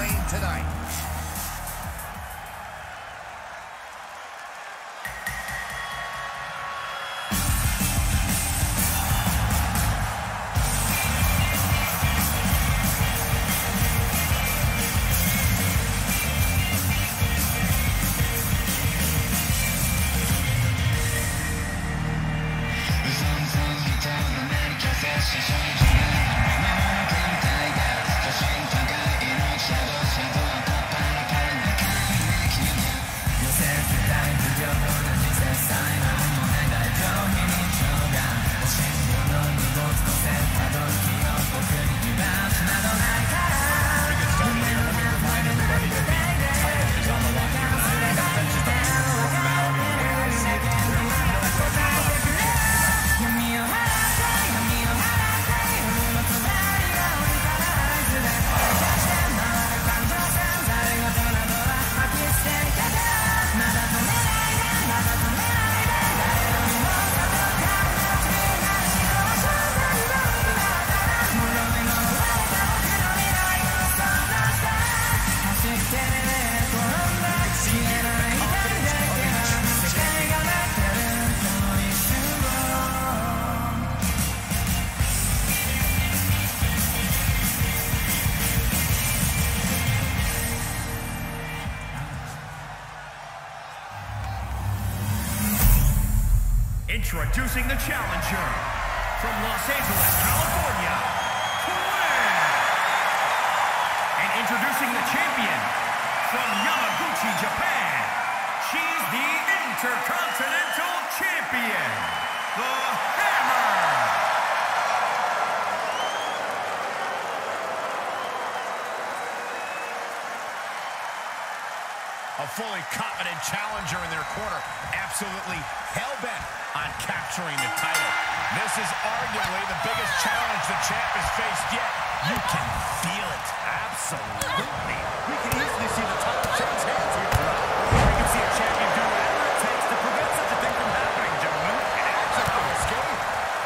reign tonight. Introducing the challenger from Los Angeles, California, Quinn. And introducing the champion from Yamaguchi, Japan. She's the Intercontinental Champion, the Hammer. A fully confident challenger in their corner, absolutely hell-bent on capturing the title. This is arguably the biggest challenge the champ has faced yet. You can feel it. Absolutely. We can easily see the title change hands here tonight. We can see a champion do whatever it takes to prevent such a thing from happening, gentlemen. And that's a big escape.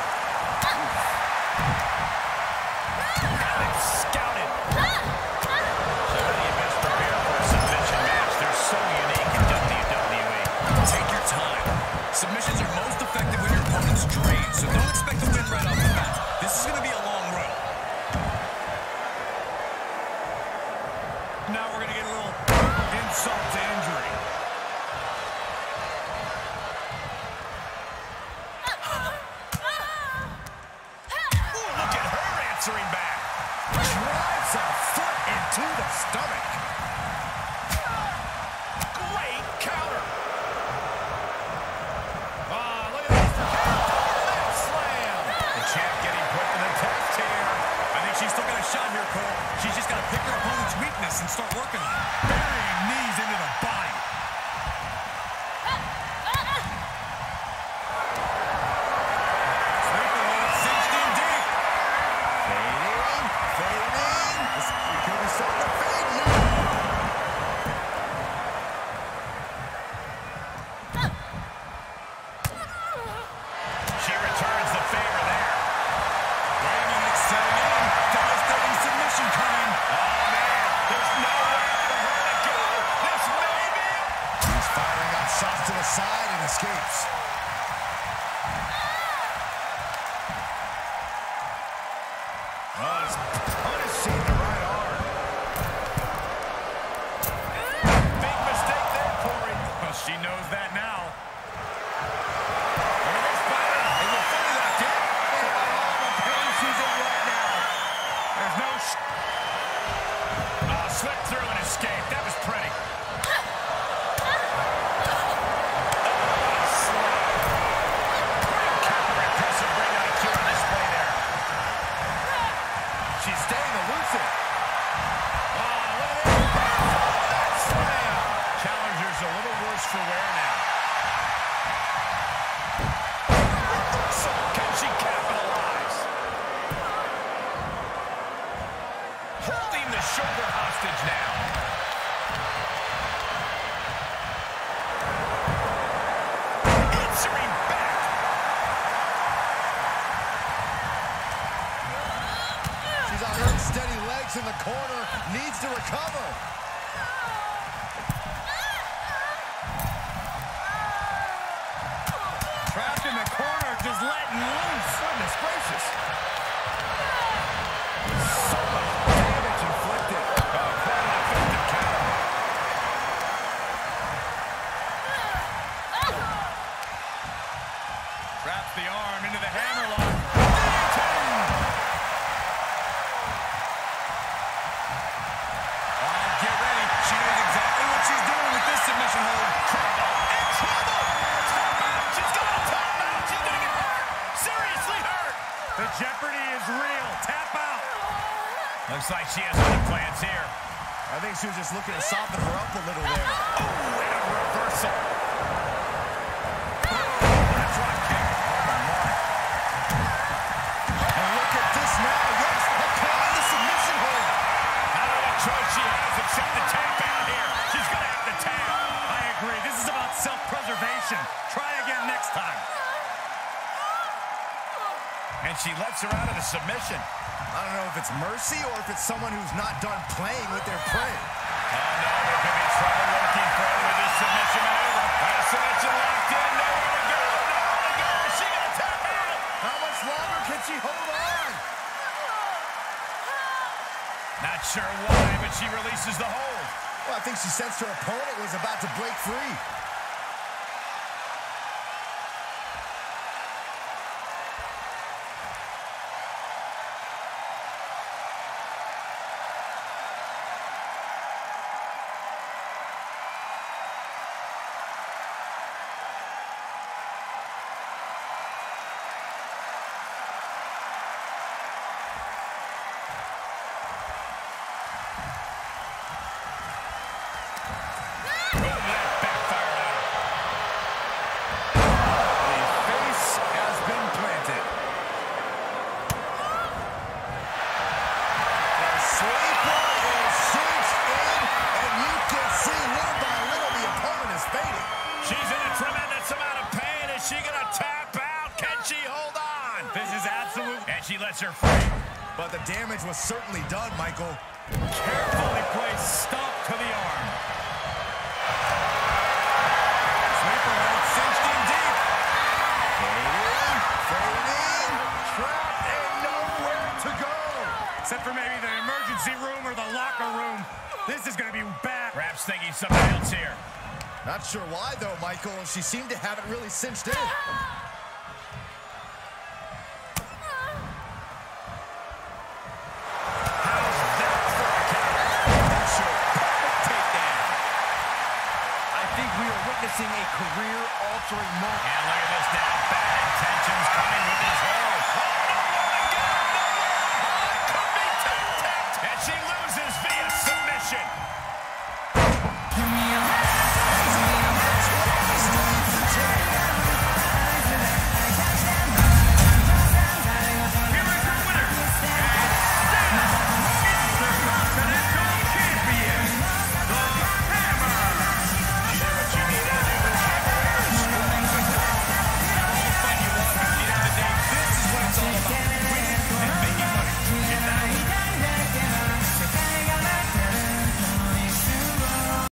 Now they've scouted. So how do you best prepare for a submission match? They're so unique in WWE. Take your time. Submissions are most effective when your opponent's drained, so don't expect to win right off the bat. This is going to be a long run. Now we're going to get a little insult to injury. Ooh, look at her answering back. Drives a foot into the stomach. Great counter. Look at this. That slam. The champ getting put to the test here. I think she's still got a shot here, Cole. She's just got to pick her opponent's weakness and start working on it. Burying knees into the body. Sleeper hold cinched in deep. Fading. This could be starting to fade now. She returns the favor there. Raymond is setting in. Devastating submission coming. Oh, man. There's nowhere for her to go. This may be it. He's firing up shots to the side and escapes. Oh, he's punishing the right arm. Big mistake there, Corey. Well, she knows that now. Look at this fight. Is it fully locked in? Oh, the pain she's in right now. There's no slip through and escape. That was pretty. Impressive ring IQ on display there. She's staying elusive. Oh, look at this. That slam. Challenger's a little worse for wear now. in the corner, needs to recover. Trapped in the corner, just letting loose. Goodness gracious. So much damage inflicted. Quite an effective counter. Traps the arm into the hammerlock. Get ready. She knows exactly what she's doing with this submission hold. Trouble and trouble. Tap out. She's going to tap out. She's going to get hurt. Seriously hurt. The jeopardy is real. Tap out. Looks like she has other plans here. I think she was just looking to soften her up a little there. Oh, and a reversal. That's right, kick. Oh, my. And look at this now. Yes, calling the submission hold. I don't know what choice she has except to tap out here. She's going to have to tap. I agree. This is about self-preservation. Try again next time. And she lets her out of the submission. I don't know if it's mercy or if it's someone who's not done playing with their prey. Oh, no, there could be trouble lurking for her with this submission maneuver. Submission locked in. Nowhere to go. Nowhere to go. Is she going to tap out? How much longer can she hold on? Not sure why, but she releases the hold. Well, I think she sensed her opponent was about to break free. She lets her free. But the damage was certainly done, Michael. Carefully placed stomp to the arm. Sweeper hold cinched in deep. Fading, trapped and nowhere to go. Except for maybe the emergency room or the locker room. This is going to be bad. Perhaps thinking something else here. Not sure why, though, Michael. She seemed to have it really cinched in. A career-altering moment. And look at this now. Bad intentions coming with his